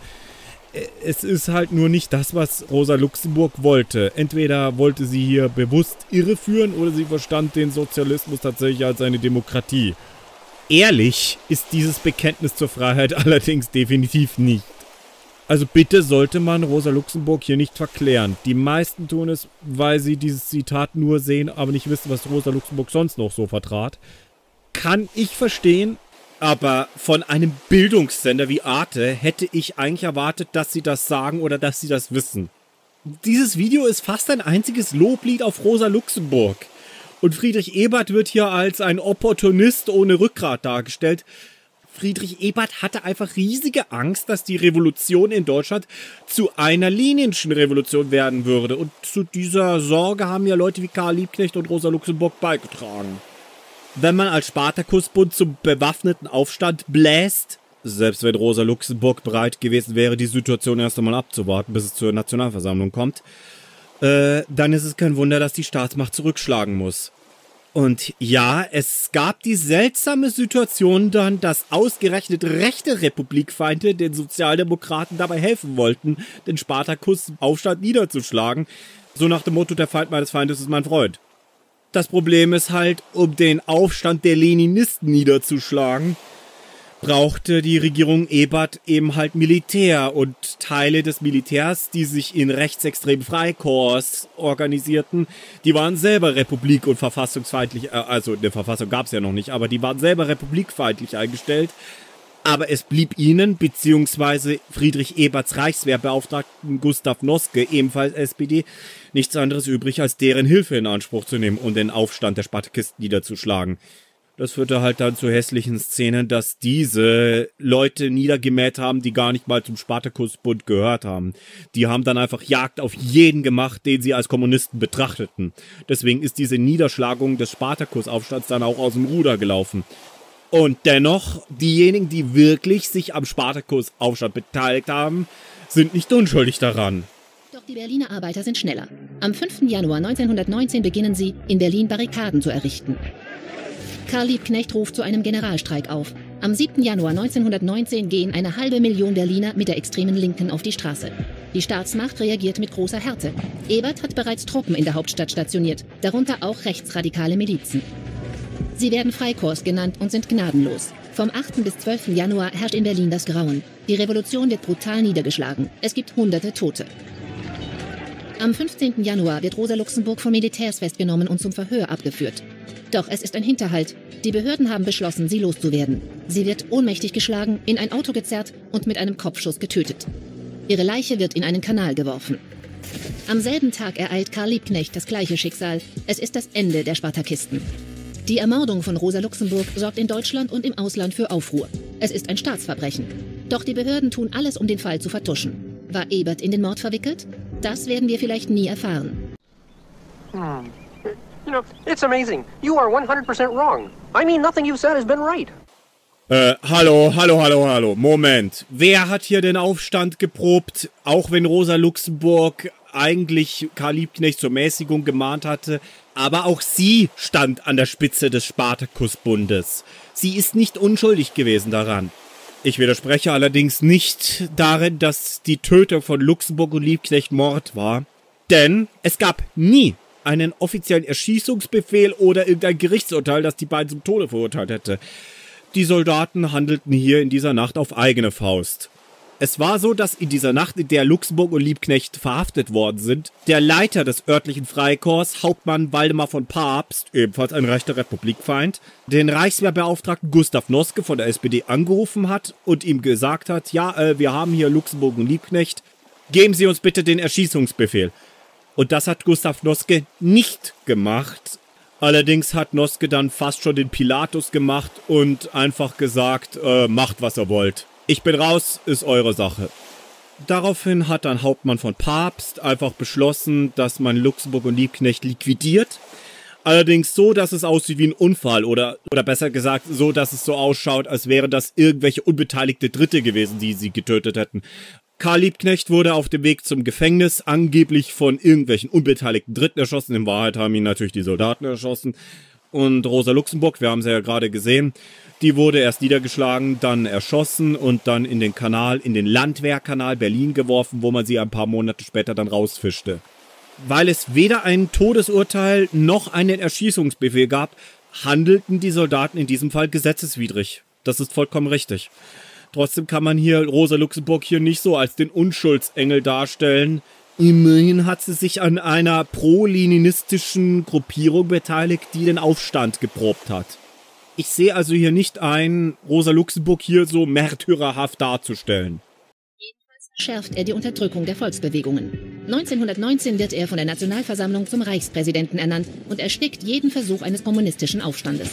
Es ist halt nur nicht das, was Rosa Luxemburg wollte. Entweder wollte sie hier bewusst irreführen oder sie verstand den Sozialismus tatsächlich als eine Demokratie. Ehrlich ist dieses Bekenntnis zur Freiheit allerdings definitiv nicht. Also bitte sollte man Rosa Luxemburg hier nicht verklären. Die meisten tun es, weil sie dieses Zitat nur sehen, aber nicht wissen, was Rosa Luxemburg sonst noch so vertrat. Kann ich verstehen, aber von einem Bildungssender wie Arte hätte ich eigentlich erwartet, dass sie das sagen oder dass sie das wissen. Dieses Video ist fast ein einziges Loblied auf Rosa Luxemburg. Und Friedrich Ebert wird hier als ein Opportunist ohne Rückgrat dargestellt. Friedrich Ebert hatte einfach riesige Angst, dass die Revolution in Deutschland zu einer leninschen Revolution werden würde. Und zu dieser Sorge haben ja Leute wie Karl Liebknecht und Rosa Luxemburg beigetragen. Wenn man als Spartakusbund zum bewaffneten Aufstand bläst, selbst wenn Rosa Luxemburg bereit gewesen wäre, die Situation erst einmal abzuwarten, bis es zur Nationalversammlung kommt, äh, dann ist es kein Wunder, dass die Staatsmacht zurückschlagen muss. Und ja, es gab die seltsame Situation dann, dass ausgerechnet rechte Republikfeinde den Sozialdemokraten dabei helfen wollten, den Spartakus-Aufstand niederzuschlagen. So nach dem Motto, der Feind meines Feindes ist mein Freund. Das Problem ist halt, um den Aufstand der Leninisten niederzuschlagen, brauchte die Regierung Ebert eben halt Militär und Teile des Militärs, die sich in rechtsextremen Freikorps organisierten, die waren selber republik- und verfassungsfeindlich, also eine Verfassung gab es ja noch nicht, aber die waren selber republikfeindlich eingestellt. Aber es blieb ihnen, beziehungsweise Friedrich Eberts Reichswehrbeauftragten Gustav Noske, ebenfalls S P D, nichts anderes übrig, als deren Hilfe in Anspruch zu nehmen und den Aufstand der Spartakisten niederzuschlagen. Das führte halt dann zu hässlichen Szenen, dass diese Leute niedergemäht haben, die gar nicht mal zum Spartakusbund gehört haben. Die haben dann einfach Jagd auf jeden gemacht, den sie als Kommunisten betrachteten. Deswegen ist diese Niederschlagung des Spartakusaufstands dann auch aus dem Ruder gelaufen. Und dennoch, diejenigen, die wirklich sich am Spartakusaufstand beteiligt haben, sind nicht unschuldig daran. Doch die Berliner Arbeiter sind schneller. Am fünften Januar neunzehnhundertneunzehn beginnen sie, in Berlin Barrikaden zu errichten. Karl Liebknecht ruft zu einem Generalstreik auf. Am siebten Januar neunzehnhundertneunzehn gehen eine halbe Million Berliner mit der extremen Linken auf die Straße. Die Staatsmacht reagiert mit großer Härte. Ebert hat bereits Truppen in der Hauptstadt stationiert, darunter auch rechtsradikale Milizen. Sie werden Freikorps genannt und sind gnadenlos. Vom achten bis zwölften Januar herrscht in Berlin das Grauen. Die Revolution wird brutal niedergeschlagen. Es gibt hunderte Tote. Am fünfzehnten Januar wird Rosa Luxemburg von Militärs festgenommen und zum Verhör abgeführt. Doch es ist ein Hinterhalt. Die Behörden haben beschlossen, sie loszuwerden. Sie wird ohnmächtig geschlagen, in ein Auto gezerrt und mit einem Kopfschuss getötet. Ihre Leiche wird in einen Kanal geworfen. Am selben Tag ereilt Karl Liebknecht das gleiche Schicksal. Es ist das Ende der Spartakisten. Die Ermordung von Rosa Luxemburg sorgt in Deutschland und im Ausland für Aufruhr. Es ist ein Staatsverbrechen. Doch die Behörden tun alles, um den Fall zu vertuschen. War Ebert in den Mord verwickelt? Das werden wir vielleicht nie erfahren. Hm. You know, it's amazing. You are one hundred percent wrong. I mean, nothing you've said has been right. Äh, hallo, hallo, hallo, hallo. Moment. Wer hat hier den Aufstand geprobt? Auch wenn Rosa Luxemburg eigentlich Karl Liebknecht zur Mäßigung gemahnt hatte. Aber auch sie stand an der Spitze des Spartakusbundes. Sie ist nicht unschuldig gewesen daran. Ich widerspreche allerdings nicht darin, dass die Tötung von Luxemburg und Liebknecht Mord war. Denn es gab nie einen offiziellen Erschießungsbefehl oder irgendein Gerichtsurteil, das die beiden zum Tode verurteilt hätte. Die Soldaten handelten hier in dieser Nacht auf eigene Faust. Es war so, dass in dieser Nacht, in der Luxemburg und Liebknecht verhaftet worden sind, der Leiter des örtlichen Freikorps, Hauptmann Waldemar von Pabst, ebenfalls ein rechter Republikfeind, den Reichswehrbeauftragten Gustav Noske von der S P D angerufen hat und ihm gesagt hat, ja, äh, wir haben hier Luxemburg und Liebknecht, geben Sie uns bitte den Erschießungsbefehl. Und das hat Gustav Noske nicht gemacht. Allerdings hat Noske dann fast schon den Pilatus gemacht und einfach gesagt, äh, macht was ihr wollt. Ich bin raus, ist eure Sache. Daraufhin hat dann Hauptmann von Pabst einfach beschlossen, dass man Luxemburg und Liebknecht liquidiert. Allerdings so, dass es aussieht wie ein Unfall oder, oder besser gesagt so, dass es so ausschaut, als wären das irgendwelche unbeteiligte Dritte gewesen, die sie getötet hätten. Karl Liebknecht wurde auf dem Weg zum Gefängnis angeblich von irgendwelchen unbeteiligten Dritten erschossen. In Wahrheit haben ihn natürlich die Soldaten erschossen. Und Rosa Luxemburg, wir haben sie ja gerade gesehen, die wurde erst niedergeschlagen, dann erschossen und dann in den Kanal, in den Landwehrkanal Berlin geworfen, wo man sie ein paar Monate später dann rausfischte. Weil es weder ein Todesurteil noch einen Erschießungsbefehl gab, handelten die Soldaten in diesem Fall gesetzeswidrig. Das ist vollkommen richtig. Trotzdem kann man hier Rosa Luxemburg hier nicht so als den Unschuldsengel darstellen. Immerhin hat sie sich an einer pro-leninistischen Gruppierung beteiligt, die den Aufstand geprobt hat. Ich sehe also hier nicht ein, Rosa Luxemburg hier so märtyrerhaft darzustellen. Schärft er die Unterdrückung der Volksbewegungen. neunzehnhundertneunzehn wird er von der Nationalversammlung zum Reichspräsidenten ernannt und erstickt jeden Versuch eines kommunistischen Aufstandes.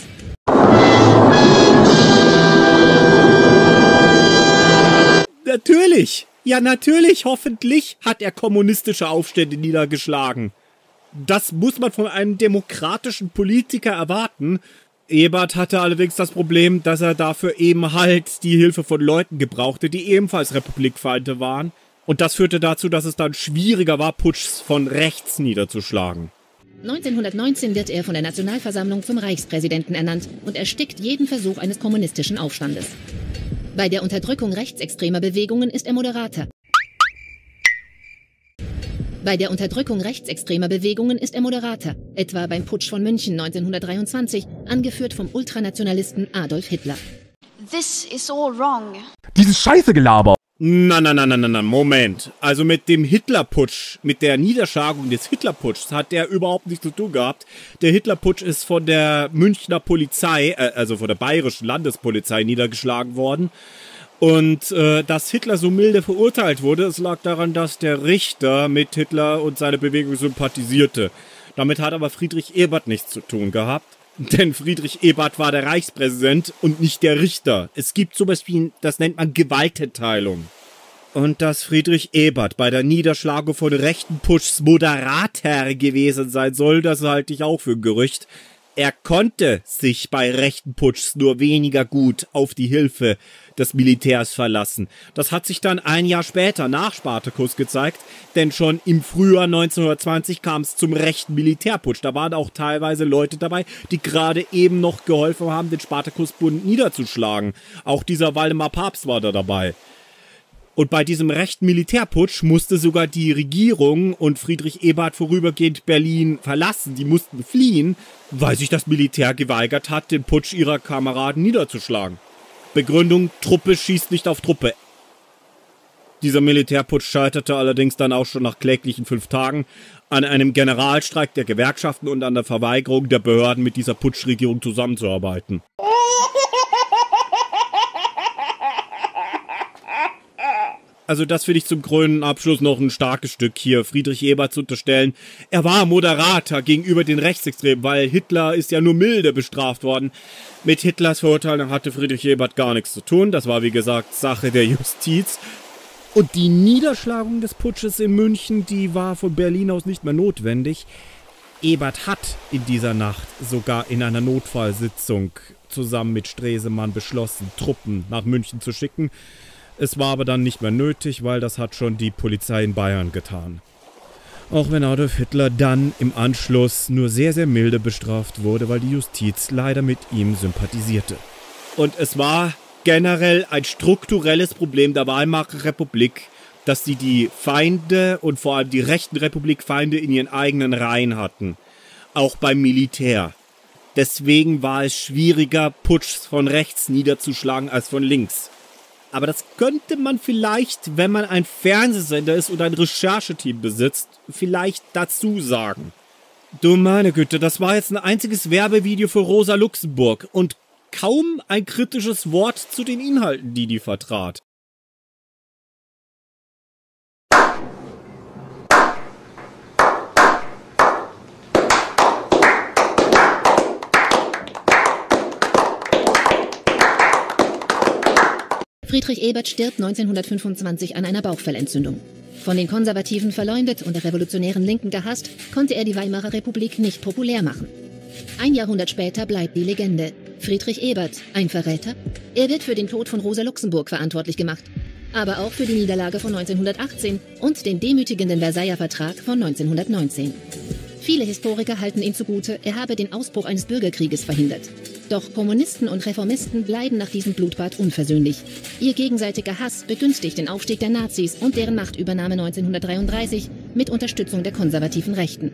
Natürlich! Ja, natürlich, hoffentlich hat er kommunistische Aufstände niedergeschlagen. Das muss man von einem demokratischen Politiker erwarten. Ebert hatte allerdings das Problem, dass er dafür eben halt die Hilfe von Leuten gebrauchte, die ebenfalls Republikfeinde waren. Und das führte dazu, dass es dann schwieriger war, Putschs von rechts niederzuschlagen. neunzehnhundertneunzehn wird er von der Nationalversammlung zum Reichspräsidenten ernannt und erstickt jeden Versuch eines kommunistischen Aufstandes. Bei der Unterdrückung rechtsextremer Bewegungen ist er Moderator. Bei der Unterdrückung rechtsextremer Bewegungen ist er Moderator, etwa beim Putsch von München neunzehnhundertdreiundzwanzig, angeführt vom Ultranationalisten Adolf Hitler. This is all wrong. Dieses Scheißegelaber. Na, na, na, na, na, Moment. Also mit dem Hitlerputsch, mit der Niederschlagung des Hitlerputschs hat der überhaupt nichts zu tun gehabt. Der Hitlerputsch ist von der Münchner Polizei, äh, also von der bayerischen Landespolizei niedergeschlagen worden. Und äh, dass Hitler so milde verurteilt wurde, es lag daran, dass der Richter mit Hitler und seiner Bewegung sympathisierte. Damit hat aber Friedrich Ebert nichts zu tun gehabt. Denn Friedrich Ebert war der Reichspräsident und nicht der Richter. Es gibt sowas wie, das nennt man Gewaltenteilung. Und dass Friedrich Ebert bei der Niederschlagung von rechten Putschs Moderator gewesen sein soll, das halte ich auch für ein Gerücht. Er konnte sich bei rechten Putschs nur weniger gut auf die Hilfe des Militärs verlassen. Das hat sich dann ein Jahr später nach Spartacus gezeigt, denn schon im Frühjahr neunzehnhundertzwanzig kam es zum rechten Militärputsch. Da waren auch teilweise Leute dabei, die gerade eben noch geholfen haben, den Spartacusbund niederzuschlagen. Auch dieser Waldemar Pabst war da dabei. Und bei diesem rechten Militärputsch musste sogar die Regierung und Friedrich Ebert vorübergehend Berlin verlassen. Die mussten fliehen, weil sich das Militär geweigert hat, den Putsch ihrer Kameraden niederzuschlagen. Begründung, Truppe schießt nicht auf Truppe. Dieser Militärputsch scheiterte allerdings dann auch schon nach kläglichen fünf Tagen an einem Generalstreik der Gewerkschaften und an der Verweigerung der Behörden, mit dieser Putschregierung zusammenzuarbeiten. Also das finde ich zum krönenden Abschluss noch ein starkes Stück hier, Friedrich Ebert zu unterstellen. Er war Moderator gegenüber den Rechtsextremen, weil Hitler ist ja nur milde bestraft worden. Mit Hitlers Verurteilung hatte Friedrich Ebert gar nichts zu tun. Das war, wie gesagt, Sache der Justiz. Und die Niederschlagung des Putsches in München, die war von Berlin aus nicht mehr notwendig. Ebert hat in dieser Nacht sogar in einer Notfallsitzung zusammen mit Stresemann beschlossen, Truppen nach München zu schicken. Es war aber dann nicht mehr nötig, weil das hat schon die Polizei in Bayern getan. Auch wenn Adolf Hitler dann im Anschluss nur sehr, sehr milde bestraft wurde, weil die Justiz leider mit ihm sympathisierte. Und es war generell ein strukturelles Problem der Weimarer Republik, dass sie die Feinde und vor allem die rechten Republikfeinde in ihren eigenen Reihen hatten. Auch beim Militär. Deswegen war es schwieriger, Putschs von rechts niederzuschlagen als von links. Aber das könnte man vielleicht, wenn man ein Fernsehsender ist und ein Rechercheteam besitzt, vielleicht dazu sagen. Du meine Güte, das war jetzt ein einziges Werbevideo für Rosa Luxemburg und kaum ein kritisches Wort zu den Inhalten, die die vertrat. Friedrich Ebert stirbt neunzehnhundertfünfundzwanzig an einer Bauchfellentzündung. Von den Konservativen verleumdet und der revolutionären Linken gehasst, konnte er die Weimarer Republik nicht populär machen. Ein Jahrhundert später bleibt die Legende. Friedrich Ebert, ein Verräter? Er wird für den Tod von Rosa Luxemburg verantwortlich gemacht. Aber auch für die Niederlage von neunzehnhundertachtzehn und den demütigenden Versailler Vertrag von neunzehnhundertneunzehn. Viele Historiker halten ihm zugute, er habe den Ausbruch eines Bürgerkrieges verhindert. Doch Kommunisten und Reformisten bleiben nach diesem Blutbad unversöhnlich. Ihr gegenseitiger Hass begünstigt den Aufstieg der Nazis und deren Machtübernahme neunzehnhundertdreiunddreißig mit Unterstützung der konservativen Rechten.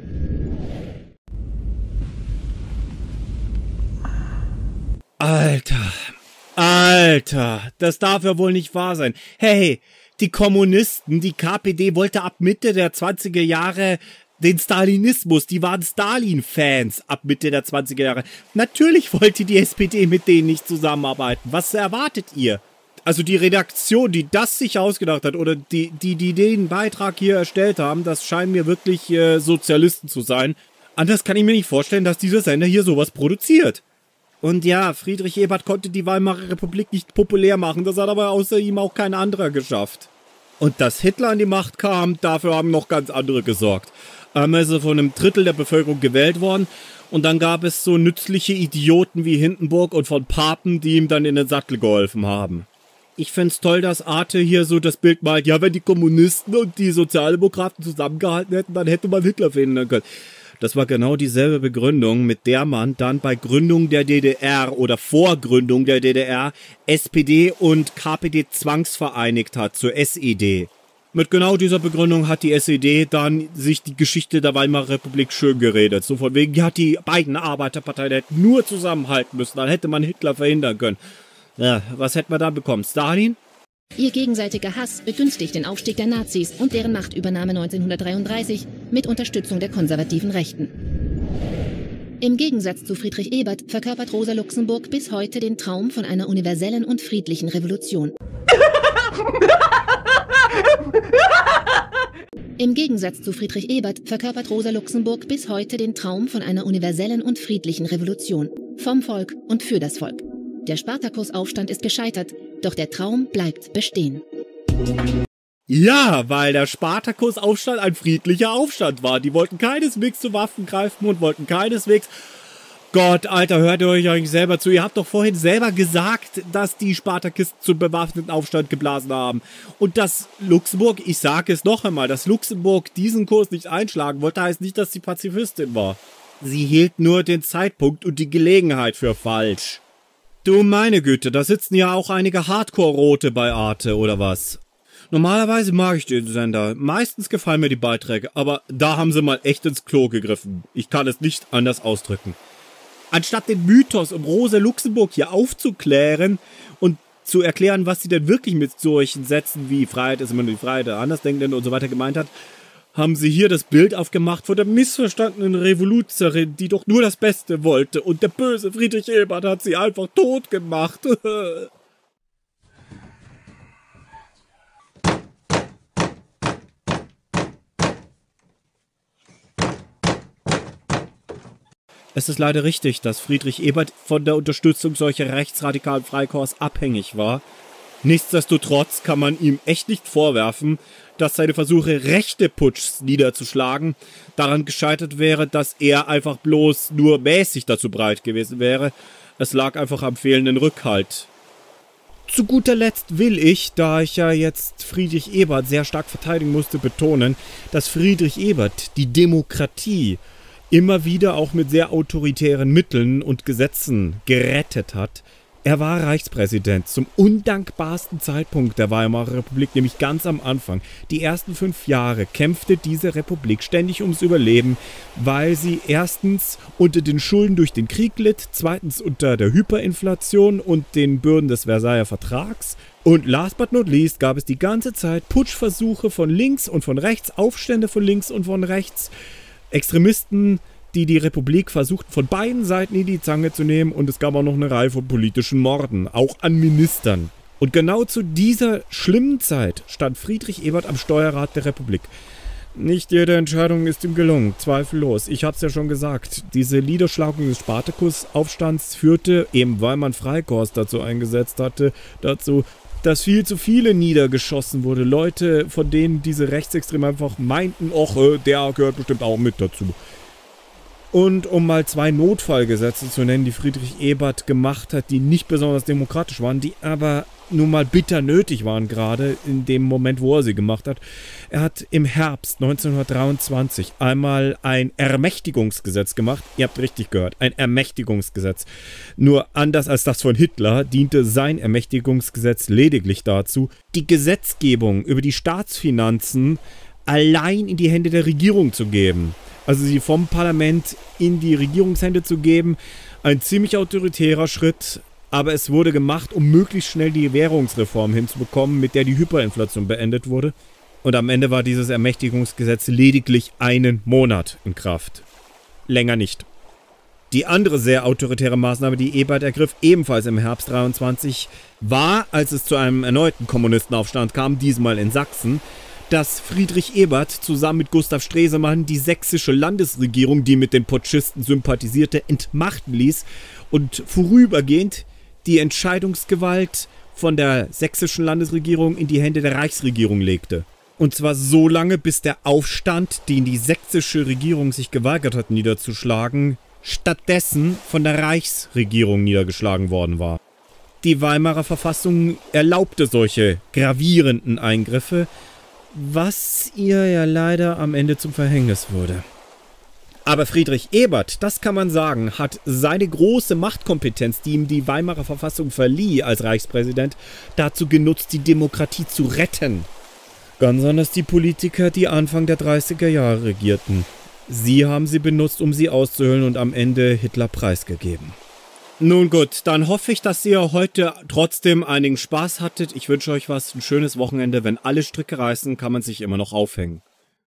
Alter, Alter, das darf ja wohl nicht wahr sein. Hey, die Kommunisten, die K P D wollte ab Mitte der zwanziger Jahre den Stalinismus, die waren Stalin-Fans ab Mitte der zwanziger Jahre. Natürlich wollte die S P D mit denen nicht zusammenarbeiten. Was erwartet ihr? Also die Redaktion, die das sich ausgedacht hat oder die, die, die den Beitrag hier erstellt haben, das scheinen mir wirklich äh, Sozialisten zu sein. Anders kann ich mir nicht vorstellen, dass dieser Sender hier sowas produziert. Und ja, Friedrich Ebert konnte die Weimarer Republik nicht populär machen, das hat aber außer ihm auch kein anderer geschafft. Und dass Hitler an die Macht kam, dafür haben noch ganz andere gesorgt. Einmal ist er von einem Drittel der Bevölkerung gewählt worden und dann gab es so nützliche Idioten wie Hindenburg und von Papen, die ihm dann in den Sattel geholfen haben. Ich find's toll, dass Arte hier so das Bild malt, ja, wenn die Kommunisten und die Sozialdemokraten zusammengehalten hätten, dann hätte man Hitler verhindern können. Das war genau dieselbe Begründung, mit der man dann bei Gründung der D D R oder vor Gründung der D D R S P D und K P D zwangsvereinigt hat zur S E D. Mit genau dieser Begründung hat die S E D dann sich die Geschichte der Weimarer Republik schön geredet. So von wegen, ja, die beiden Arbeiterparteien hätten nur zusammenhalten müssen, dann hätte man Hitler verhindern können. Ja, was hätten wir da bekommen? Stalin? Ihr gegenseitiger Hass begünstigt den Aufstieg der Nazis und deren Machtübernahme neunzehnhundertdreiunddreißig mit Unterstützung der konservativen Rechten. Im Gegensatz zu Friedrich Ebert verkörpert Rosa Luxemburg bis heute den Traum von einer universellen und friedlichen Revolution. Im Gegensatz zu Friedrich Ebert verkörpert Rosa Luxemburg bis heute den Traum von einer universellen und friedlichen Revolution. Vom Volk und für das Volk. Der Spartakusaufstand ist gescheitert, doch der Traum bleibt bestehen. Ja, weil der Spartakusaufstand ein friedlicher Aufstand war. Die wollten keineswegs zu Waffen greifen und wollten keineswegs... Gott, Alter, hört ihr euch eigentlich selber zu? Ihr habt doch vorhin selber gesagt, dass die Spartakisten zum bewaffneten Aufstand geblasen haben. Und dass Luxemburg, ich sage es noch einmal, dass Luxemburg diesen Kurs nicht einschlagen wollte, heißt nicht, dass sie Pazifistin war. Sie hielt nur den Zeitpunkt und die Gelegenheit für falsch. Du meine Güte, da sitzen ja auch einige Hardcore-Rote bei Arte, oder was? Normalerweise mag ich den Sender. Meistens gefallen mir die Beiträge, aber da haben sie mal echt ins Klo gegriffen. Ich kann es nicht anders ausdrücken. Anstatt den Mythos um Rosa Luxemburg hier aufzuklären und zu erklären, was sie denn wirklich mit solchen Sätzen wie Freiheit ist immer nur die Freiheit der Andersdenkenden und so weiter gemeint hat, haben sie hier das Bild aufgemacht von der missverstandenen Revoluzerin, die doch nur das Beste wollte. Und der böse Friedrich Ebert hat sie einfach tot gemacht. Es ist leider richtig, dass Friedrich Ebert von der Unterstützung solcher rechtsradikalen Freikorps abhängig war. Nichtsdestotrotz kann man ihm echt nicht vorwerfen, dass seine Versuche, rechte Putschs niederzuschlagen, daran gescheitert wäre, dass er einfach bloß nur mäßig dazu bereit gewesen wäre. Es lag einfach am fehlenden Rückhalt. Zu guter Letzt will ich, da ich ja jetzt Friedrich Ebert sehr stark verteidigen musste, betonen, dass Friedrich Ebert die Demokratie immer wieder auch mit sehr autoritären Mitteln und Gesetzen gerettet hat. Er war Reichspräsident zum undankbarsten Zeitpunkt der Weimarer Republik, nämlich ganz am Anfang. Die ersten fünf Jahre kämpfte diese Republik ständig ums Überleben, weil sie erstens unter den Schulden durch den Krieg litt, zweitens unter der Hyperinflation und den Bürden des Versailler Vertrags. Und last but not least gab es die ganze Zeit Putschversuche von links und von rechts, Aufstände von links und von rechts, Extremisten, die die Republik versuchten, von beiden Seiten in die Zange zu nehmen, und es gab auch noch eine Reihe von politischen Morden, auch an Ministern. Und genau zu dieser schlimmen Zeit stand Friedrich Ebert am Steuerrat der Republik. Nicht jede Entscheidung ist ihm gelungen, zweifellos. Ich hab's ja schon gesagt, diese Niederschlagung des Spartakusaufstands führte, eben weil man Freikorps dazu eingesetzt hatte, dazu, dass viel zu viele niedergeschossen wurde. Leute, von denen diese Rechtsextremen einfach meinten, och, der gehört bestimmt auch mit dazu. Und um mal zwei Notfallgesetze zu nennen, die Friedrich Ebert gemacht hat, die nicht besonders demokratisch waren, die aber nun mal bitter nötig waren, gerade in dem Moment, wo er sie gemacht hat. Er hat im Herbst neunzehnhundertdreiundzwanzig einmal ein Ermächtigungsgesetz gemacht. Ihr habt richtig gehört, ein Ermächtigungsgesetz. Nur anders als das von Hitler diente sein Ermächtigungsgesetz lediglich dazu, die Gesetzgebung über die Staatsfinanzen allein in die Hände der Regierung zu geben. Also sie vom Parlament in die Regierungshände zu geben. Ein ziemlich autoritärer Schritt, aber es wurde gemacht, um möglichst schnell die Währungsreform hinzubekommen, mit der die Hyperinflation beendet wurde. Und am Ende war dieses Ermächtigungsgesetz lediglich einen Monat in Kraft. Länger nicht. Die andere sehr autoritäre Maßnahme, die Ebert ergriff, ebenfalls im Herbst dreiundzwanzig, war, als es zu einem erneuten Kommunistenaufstand kam, diesmal in Sachsen, dass Friedrich Ebert zusammen mit Gustav Stresemann die sächsische Landesregierung, die mit den Putschisten sympathisierte, entmachten ließ und vorübergehend die Entscheidungsgewalt von der sächsischen Landesregierung in die Hände der Reichsregierung legte. Und zwar so lange, bis der Aufstand, den die sächsische Regierung sich geweigert hat niederzuschlagen, stattdessen von der Reichsregierung niedergeschlagen worden war. Die Weimarer Verfassung erlaubte solche gravierenden Eingriffe, was ihr ja leider am Ende zum Verhängnis wurde. Aber Friedrich Ebert, das kann man sagen, hat seine große Machtkompetenz, die ihm die Weimarer Verfassung verlieh als Reichspräsident, dazu genutzt, die Demokratie zu retten. Ganz anders die Politiker, die Anfang der dreißiger Jahre regierten. Sie haben sie benutzt, um sie auszuhöhlen und am Ende Hitler preisgegeben. Nun gut, dann hoffe ich, dass ihr heute trotzdem einigen Spaß hattet. Ich wünsche euch was, ein schönes Wochenende. Wenn alle Stricke reißen, kann man sich immer noch aufhängen.